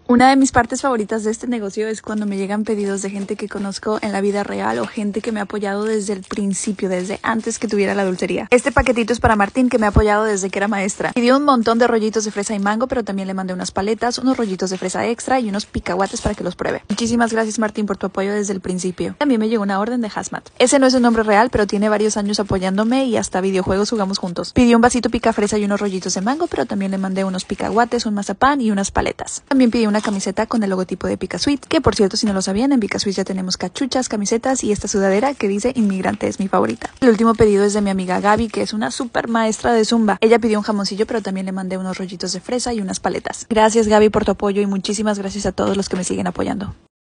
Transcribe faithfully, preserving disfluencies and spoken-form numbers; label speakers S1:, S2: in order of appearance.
S1: Una de mis partes favoritas de este negocio es cuando me llegan pedidos de gente que conozco en la vida real o gente que me ha apoyado desde el principio, desde antes que tuviera la dulcería. Este paquetito es para Martín, que me ha apoyado desde que era maestra. Pidió un montón de rollitos de fresa y mango, pero también le mandé unas paletas, unos rollitos de fresa extra y unos picahuates para que los pruebe. Muchísimas gracias, Martín, por tu apoyo desde el principio. También me llegó una orden de Hazmat. Ese no es un nombre real, pero tiene varios años apoyándome y hasta videojuegos jugamos juntos. Pidió un vasito pica fresa y unos rollitos de mango, pero también le mandé unos picahuates, un mazapán y unas paletas. También pidió una camiseta con el logotipo de Picasweet, que por cierto, si no lo sabían, en Picasweet ya tenemos cachuchas, camisetas y esta sudadera que dice inmigrante es mi favorita. El último pedido es de mi amiga Gaby, que es una super maestra de Zumba. Ella pidió un jamoncillo, pero también le mandé unos rollitos de fresa y unas paletas. Gracias, Gaby, por tu apoyo y muchísimas gracias a todos los que me siguen apoyando.